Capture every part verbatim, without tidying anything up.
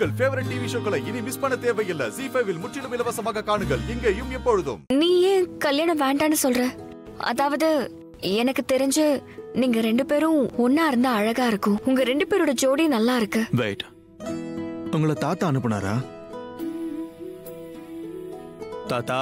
உங்கள் favourite TV ஷோக்களை இனி miss பண்ண தேவையில்லை. ஜீ ஃபைவ் இல் முற்றிலும் இலவசமாக காணுங்கள், இங்கேயும் எப்பொழுதும். நீ ஏன் கல்யாணம் வேண்டான்னு சொல்ற? அதாவது எனக்கு தெரிஞ்சு நீங்க ரெண்டு பேரும் ஒன்னா இருந்தா அழகா இருக்கும். உங்க ரெண்டு பேரோட ஜோடி நல்லா இருக்கு. வெயிட், உங்களை தாத்தா அனுப்புனாரா? தாத்தா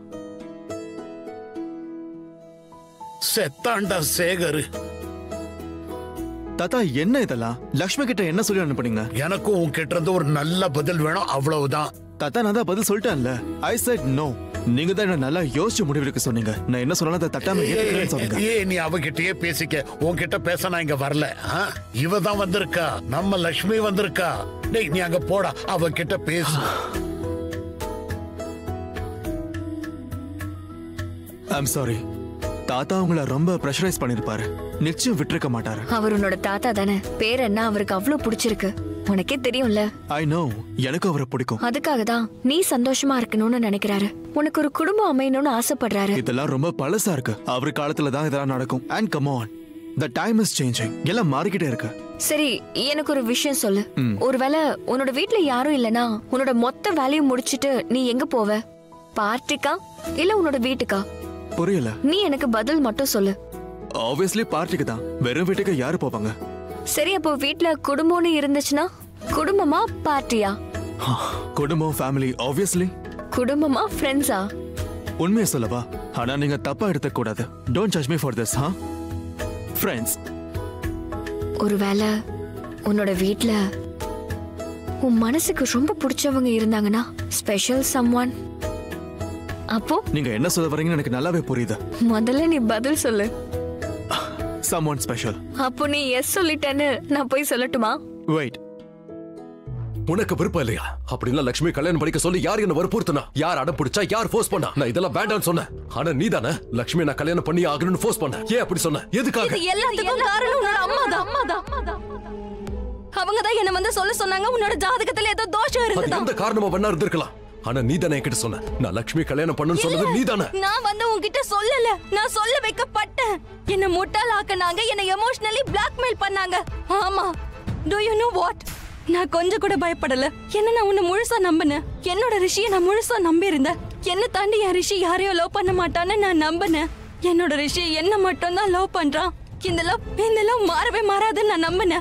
செத்தாண்டா சேகர். தாத்தா என்ன இதெல்லாம்? லக்ஷ்மி கிட்ட என்ன சொல்லி அனுப்புனீங்க? எனக்கும் உன்கிட்ட இருந்து ஒரு நல்ல பதில் வேணும், அவ்வளவுதான். தாத்தா நான் தான் பதில் சொல்லிட்டேன்ல. I said no. நீங்க தான் என்ன நல்லா யோசிச்சு முடிவெடுக்க சொன்னீங்க. நான் என்ன சொன்னாலும் அதை தட்டாம ஏத்துக்கிறேன்னு சொன்னீங்க. ஏய், நீ அவகிட்டயே பேசிக்க. உன்கிட்ட பேச நான் இங்க வரல. இவ தான் வந்திருக்கா, நம்ம லக்ஷ்மி வந்திருக்கா. டேய் நீ அங்க போடா, அவகிட்ட பேசு. I'm sorry. தாத்தா உங்களை ரொம்ப பிரஷரைஸ் பண்ணிருப்பாரு. நிச்சயம் விட்டுருக்க மாட்டாரு. அவர் உன்னோட தாத்தா தானே. பேர் என்ன அவருக்கு அவ்வளவு பிடிச்சிருக்கு. உனக்கே தெரியும்ல. ஐ நோ, எனக்கு அவரை பிடிக்கும். அதுக்காக தான் நீ சந்தோஷமா இருக்கணும்னு நினைக்கிறாரு. உனக்கு ஒரு குடும்பம் அமையணும்னு ஆசைப்படுறாரு. இதெல்லாம் ரொம்ப பழசா இருக்கு. அவர் காலத்துல தான் இதெல்லாம் நடக்கும். And come on, the time is changing. எல்லாம் மாறிக்கிட்டே இருக்கு. சரி, எனக்கு ஒரு விஷயம் சொல்லு. ஒருவேளை உன்னோட வீட்ல யாரும் இல்லனா உன்னோட மொத்த வேலையும் முடிச்சிட்டு நீ எங்க போவ? பார்ட்டிக்கா இல்ல உன்னோட வீட்டுக்கா? புரியல. நீ எனக்கு பதில் மட்டும் சொல்லு. ஆப்வியஸ்லி பார்ட்டிக்கு தான். வெறும் வீட்டுக்கு யாரு போவாங்க? சரி, அப்போ வீட்ல குடும்பம்னு இருந்துச்சுன்னா குடும்பமா பார்ட்டியா? குடும்பம், ஃபேமிலி. ஆப்வியஸ்லி குடும்பமா ஃப்ரெண்ட்ஸா? உண்மையை சொல்லவா? ஆனா நீங்க தப்பா எடுத்துக்க கூடாது. Don't judge me for this. ஹா, ஃப்ரெண்ட்ஸ். ஒருவேளை உன்னோட வீட்ல உன் மனசுக்கு ரொம்ப பிடிச்சவங்க இருந்தாங்கன்னா, ஸ்பெஷல் சம்ஒன், அப்போ நீங்க என்ன சொல்ல வரீங்கன்னு எனக்கு நல்லாவே புரியுது. முதல்ல நீ பதில் சொல்லு. someone special. அப்போ நீ எஸ் சொல்லிட்டேன்னு நான் போய் சொல்லட்டுமா? வெயிட், உனக்கு விருப்பம் இல்லையா? அப்படின்னா லட்சுமி கல்யாணம் படிக்க சொல்லி யார் என்ன வற்புறுத்தினா? யார் அடம் பிடிச்சா? யார் ஃபோர்ஸ் பண்ணா? நான் இதெல்லாம் வேண்டாம்னு சொன்னேன். ஆனா நீ தானே லட்சுமி நான் கல்யாணம் பண்ணி ஆகணும்னு ஃபோர்ஸ் பண்ண. ஏன் அப்படி சொன்ன? எதுக்காக? இது எல்லாத்துக்கும் காரணம் உன்னோட அம்மா தான். அம்மா தான். அவங்க தான் என்ன வந்து சொல்ல சொன்னாங்க, உன்னோட ஜாதகத்துல ஏதோ தோஷம் இருந்ததா. எந்த காரணமா வேணா இருந்திருக்கலாம். ஆனா நீ தானே என்கிட்ட சொன்ன நான் லட்சுமி கல்யாணம் பண்ணணும்னு சொன்னது நீ தானே. நான் வந்து உன்கிட்ட சொல்லல, நான் சொல்ல வைக்கப்பட்டேன். என்ன முட்டாளாக்குனாங்க, என்ன எமோஷனலி பிளாக்மெயில் பண்ணாங்க. ஆமா, do you know what? நான் கொஞ்சம் கூட பயப்படல. என்ன நான் உன்னை முழுசா நம்பினேன். என்னோட ரிஷியை நான் முழுசா நம்பி இருந்தேன். என்ன தாண்டி என் ரிஷி யாரையும் லவ் பண்ண மாட்டான்னு நான் நம்பினேன். என்னோட ரிஷி என்ன மட்டும் தான் லவ் பண்றான். இந்த லவ் இந்த லவ் மாறவே மாறாதுன்னு நான் நம்பினேன்.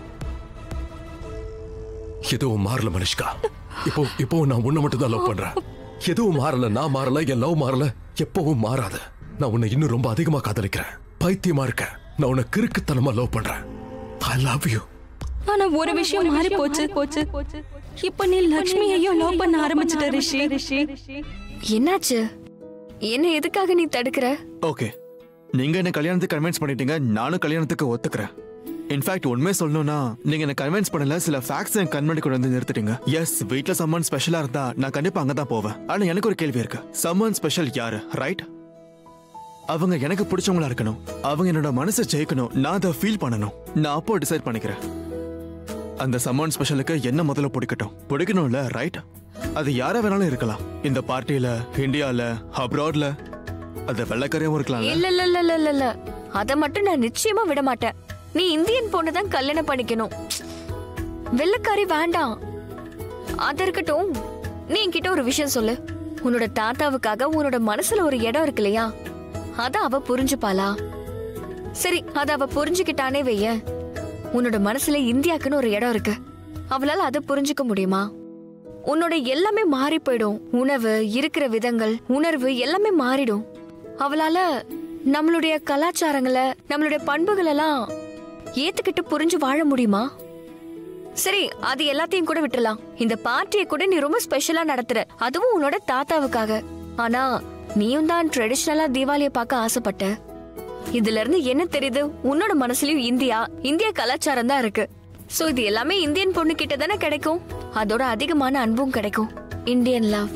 எதுவும் மாறல மனுஷ்கா. இப்போ இப்போ நான் உன்னை மட்டும் தான் லவ் பண்றேன். எதுவும் மாறல, நான் மாறல, என் லவ் மாறல, எப்பவும் மாறாது. நான் உன்னை இன்னும் ரொம்ப அதிகமா காதலிக்கிறேன். பைத்தியமா இருக்கேன். நான் உன்னை கிறுக்குத்தனமா லவ் பண்றேன். I love you. ஆனா ஒரு விஷயம் மாறி போச்சு போச்சு இப்ப நீ லட்சுமியையும் லவ் பண்ண ஆரம்பிச்சிட்ட ரிஷி. என்னாச்சு? என்ன எதுக்காக நீ தடுக்கிற? ஓகே, நீங்க என்ன கல்யாணத்துக்கு கன்வின்ஸ் பண்ணிட்டீங்க. நானும் கல்யாணத்துக்கு ஒத்துக்கிறேன். இன்ஃபேக்ட் உண்மையை சொல்லணும்னா நீங்க என்ன கன்வின்ஸ் பண்ணல, சில ஃபேக்ட்ஸ் என் கண்மணி கொண்டு வந்து நிறுத்திட்டீங்க. எஸ், வீட்ல சம்மன் ஸ்பெஷலா இருந்தா நான் கண்டிப்பா அங்கதான் போவேன். ஆனா எனக்கு ஒரு கேள்வி இருக்கு. சம்மன் ஸ்பெஷல் யாரு? ரைட்? அவங்க எனக்கு பிடிச்சவங்களா இருக்கணும். அவங்க என்னோட மனசை ஜெயிக்கணும். நான் அதை ஃபீல் பண்ணணும். நான் அப்போ டிசைட் பண்ணிக்கிறேன். அந்த சம்மன் ஸ்பெஷலுக்கு என்ன முதல்ல பிடிக்கட்டும். பிடிக்கணும்ல, ரைட்? அது யாரா வேணாலும் இருக்கலாம். இந்த பார்ட்டியில, இந்தியால, அப்ராட்ல, அது வெள்ளக்காரையும் இருக்கலாம். இல்ல இல்ல இல்ல இல்ல இல்ல அத மட்டும் நான் நிச்சயமா விட மாட்டேன். நீ இந்தியன் பொண்ணுதான் கல்யாணம் பண்ணிக்கணும். வெள்ளக்காரி வேண்டாம். அது இருக்கட்டும், நீ என்கிட்ட ஒரு விஷயம் சொல்லு. உன்னோட தாத்தாவுக்காக உன்னோட மனசுல ஒரு இடம் இருக்கு இல்லையா? அத அவ புரிஞ்சுப்பாளா? சரி, அத அவ புரிஞ்சுக்கிட்டானே வைய, உன்னோட மனசுல இந்தியாக்குன்னு ஒரு இடம் இருக்கு. அவளால அதை புரிஞ்சுக்க முடியுமா? உன்னோட எல்லாமே மாறி போயிடும். உணவு, இருக்கிற விதங்கள், உணர்வு எல்லாமே மாறிடும். அவளால நம்மளுடைய கலாச்சாரங்களை, நம்மளுடைய பண்புகள் எல்லாம் ஏத்துக்கிட்டு புரிஞ்சு வாழ முடியுமா? சரி, அது எல்லாத்தையும் கூட விட்டுறலாம். இந்த பார்ட்டியை கூட நீ ரொம்ப ஸ்பெஷலா நடத்துற, அதுவும் உன்னோட தாத்தாவுக்காக. ஆனா நீயும் தான் ட்ரெடிஷனலா தீபாவளியை பார்க்க ஆசைப்பட்ட. இதுல இருந்து என்ன தெரியுது? உன்னோட மனசுலயும் இந்தியா இந்திய கலாச்சாரம் தான் இருக்கு. சோ இது எல்லாமே இந்தியன் பொண்ணு கிட்ட தானே கிடைக்கும். அதோட அதிகமான அன்பும் கிடைக்கும். Indian love.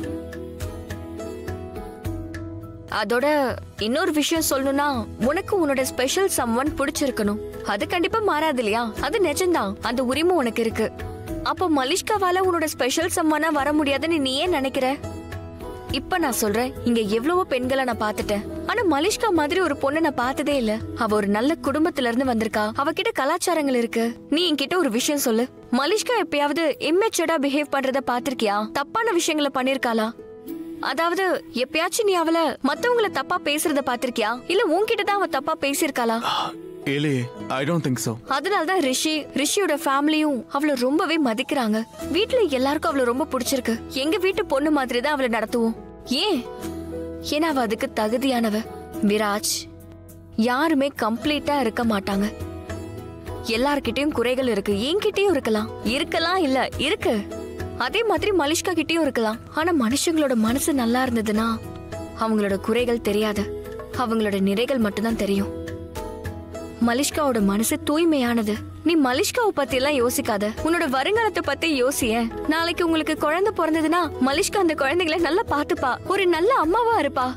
அதோட இன்னொரு விஷயம் சொல்லணும்னா, உனக்கு உன்னோட ஸ்பெஷல் சம்ஒன் பிடிச்சிருக்கணும். அது கண்டிப்பா மாறாது இல்லையா? அது நிஜம்தான். அந்த உரிமை உனக்கு இருக்கு. அப்போ மலிஷ்காவால உன்னோட ஸ்பெஷல் சம்ஒன்னா வர முடியாதுன்னு நீ ஏன் நினைக்கிற? இப்ப நான் சொல்றேன், இங்க எவ்வளவோ பெண்களை நான் பாத்துட்டேன். ஆனா மலிஷ்கா மாதிரி ஒரு பொண்ணை நான் பார்த்ததே இல்ல. அவ ஒரு நல்ல குடும்பத்துல இருந்து வந்திருக்கா. அவகிட்ட கலாச்சாரங்கள் இருக்கு. நீ என்கிட்ட ஒரு விஷயம் சொல்லு. மலிஷ்கா எப்பயாவது இம்மெச்சூர்டா பிஹேவ் பண்றத பாத்திருக்கியா? தப்பான விஷயங்களை பண்ணிருக்காளா? அதாவது எப்பயாச்சும் நீ அவள மத்தவங்கள தப்பா பேசுறத பாத்திருக்கியா? இல்ல உன்கிட்ட தான் அவ தப்பா பேசிருக்காளா? இல்லையே, ஐ டோன்ட் திங்க் சோ. அதனாலதான் ரிஷி ரிஷியோட ஃபேமிலியும் அவளை ரொம்பவே மதிக்கிறாங்க. வீட்டுல எல்லாருக்கும் அவளை ரொம்ப பிடிச்சிருக்கு. எங்க வீட்டு பொண்ணு மாதிரி தான் அவளை நடத்துவோம். ஏன்? ஏன்னா அவ அதுக்கு தகுதியானவ. விராஜ், யாருமே கம்ப்ளீட்டா இருக்க மாட்டாங்க. எல்லார்கிட்டயும் குறைகள் இருக்கு. என்கிட்டயும் இருக்கலாம் இருக்கலாம் இல்ல இருக்கு. அதே மாதிரி மலிஷ்கா கிட்டயும் இருக்கலாம். ஆனா மனுஷங்களோட மனசு நல்லா இருந்ததுன்னா அவங்களோட குறைகள் தெரியாது, அவங்களோட நிறைகள் மட்டும்தான் தெரியும். மலிஷ்காவோட மனசு தூய்மையானது. நீ மலிஷ்காவை பத்தி எல்லாம் யோசிக்காத, உன்னோட வருங்காலத்தை பத்தி யோசிய. நாளைக்கு உங்களுக்கு குழந்தை பிறந்ததுன்னா மலிஷ்கா அந்த குழந்தைகளை நல்லா பாத்துப்பா, ஒரு நல்ல அம்மாவா இருப்பா.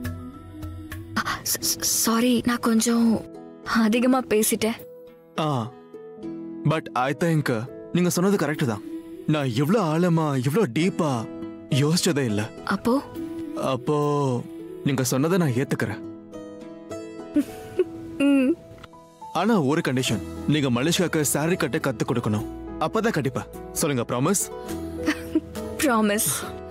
சாரி, நான் கொஞ்சம் அதிகமா பேசிட்டேன். ஆ, பட் ஐ திங்க் நீங்க சொன்னது கரெக்ட் தான். நான் இவ்ளோ ஆழமா இவ்ளோ டீப்பா யோசிச்சதே இல்ல. அப்போ அப்போ நீங்க சொன்னதை நான் ஏத்துக்கிறேன். ஆனா ஒரு கண்டிஷன், நீங்க மலிஷ்காக்கு சாரி கட்ட கத்து கொடுக்கணும். அப்பதான் கண்டிப்பா. சொல்லுங்க, promise? Promise.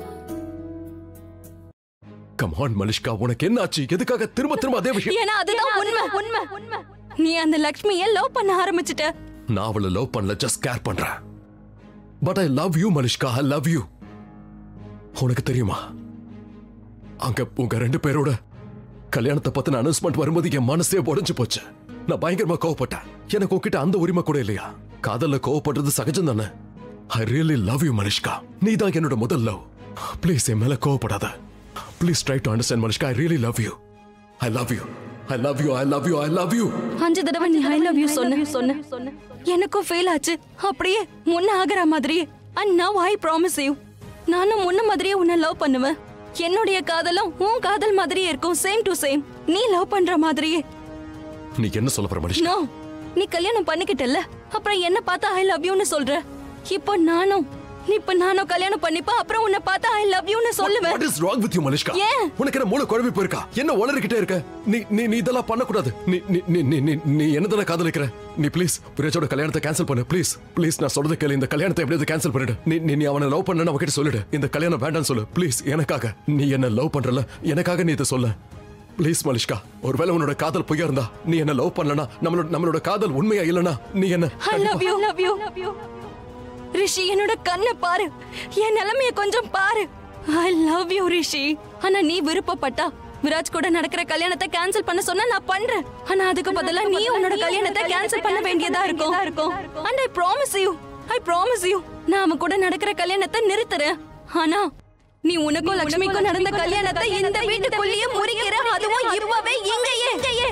Come on Malishka, உனக்கு என்ன ஆச்சு? எதுக்காக திரும்ப திரும்ப அதே விஷயம்? ஏன்னா அதுதான் உண்மை. உண்மை நீ அந்த லக்ஷ்மியை லவ் பண்ண ஆரம்பிச்சிட்ட. நான் அவளை லவ் பண்ணல, ஜஸ்ட் கேர் பண்றேன். But I love you Malishka, I love you. உனக்கு தெரியுமா, அங்க உங்க ரெண்டு பேரோட கல்யாணத்தை பத்தின அனௌன்ஸ்மெண்ட் வரும்போது என் மனசே உடைஞ்சு போச்சு. நான் பயங்கரமா கோவப்பட்டேன். எனக்கு உன்கிட்ட அந்த உரிமை கூட இல்லையா? காதல்ல கோவப்படுறது சகஜம் தானே. I really love you Malishka. நீ தான் என்னோட முதல் லவ். ப்ளீஸ் என் மேல கோவப்படாத. Please try to understand Malishka. I really love you. I love you. I love you, I love you, I love you. அஞ்சு தடவை நீ I love you சொன்ன சொன்ன எனக்கும் ஃபீல் ஆச்சு. அப்படியே முன்ன ஆகற மாதிரியே. And now I promise you, நானும் முன்ன மாதிரியே உன்னை லவ் பண்ணுவேன். என்னுடைய காதலும் உன் காதல் மாதிரியே இருக்கும். Same to same. நீ லவ் பண்ற மாதிரியே. நீ என்ன சொல்ல போற மலிஷ்கா? நோ, நீ கல்யாணம் பண்ணிக்கிட்டல்ல, அப்புறம் என்ன பார்த்தா I love you னு சொல்ற. இப்போ நானும் நீ இப்ப நானும் கல்யாணம் பண்ணிப்பா, அப்புறம் உன்னை பார்த்தா I love you னு சொல்லுவேன். What is wrong with you Malishka? ஏன்? உனக்கு என்ன மூளை குழம்பி போயிருக்கா? என்ன உளறிக்கிட்டே இருக்க? நீ நீ நீ இதெல்லாம் பண்ண கூடாது. நீ நீ நீ நீ நீ என்னதெல்லாம் காதலிக்கிற? நீ ப்ளீஸ் விராஜோட கல்யாணத்தை கேன்சல் பண்ணு. ப்ளீஸ் ப்ளீஸ் நான் சொல்றத கேளு. இந்த கல்யாணத்தை எப்படியாவது கேன்சல் பண்ணிடு. நீ நீ நீ அவனை லவ் பண்ணனு அவகிட்ட சொல்லிடு. இந்த கல்யாணம் வேண்டாம்னு சொல்லு ப்ளீஸ். எனக்காக. நீ என்ன லவ் பண்றல, எனக்காக நீ இதை சொல்ல ப்ளீஸ் மலிஷ்கா. ஒருவேளை உன்னோட காதல் பொய்யா இருந்தா, நீ என்ன லவ் பண்ணலனா, நம்மளோட நம்மளோட காதல் உண்மையா இல்லனா, நீ என்ன I love you, love you, love you. ரிஷி, என்னோட கண்ணை பாரு, என் நிலைமைய கொஞ்சம் பாரு. I love you Rishi. ஆனா நீ விருப்பப்பட்டா விராஜ் கூட நடக்கிற கல்யாணத்தை கேன்சல் பண்ண சொன்னா நான் பண்றேன். ஆனா அதுக்கு பதிலா நீ உன்னோட கல்யாணத்தை கேன்சல் பண்ண வேண்டியதா இருக்கும். And I promise you, I promise you, நான் அவன் கூட நடக்கிற கல்யாணத்தை நிறுத்துறேன். ஆனா நீ உனக்கும் லட்சுமிக்கும் நடந்த கல்யாணத்தை இந்த வீட்டுக்குள்ளேயே முறிக்கிற. அதுவும் இப்பவே இங்கேயே.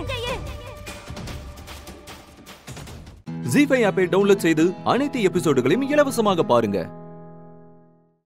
ஜீ ஃபைவ் ஆப்பை டவுன்லோட் செய்து அனைத்து எபிசோடுகளையும் இலவசமாக பாருங்க.